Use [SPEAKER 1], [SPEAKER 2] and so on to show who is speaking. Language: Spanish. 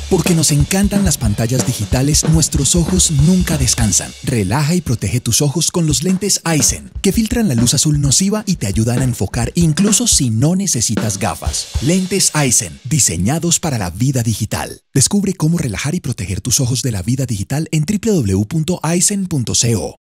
[SPEAKER 1] Porque nos encantan las pantallas digitales, nuestros ojos nunca descansan. Relaja y protege tus ojos con los lentes Eyezen, que filtran la luz azul nociva y te ayudan a enfocar incluso si no necesitas gafas. Lentes Eyezen, diseñados para la vida digital. Descubre cómo relajar y proteger tus ojos de la vida digital en www.eyezen.co.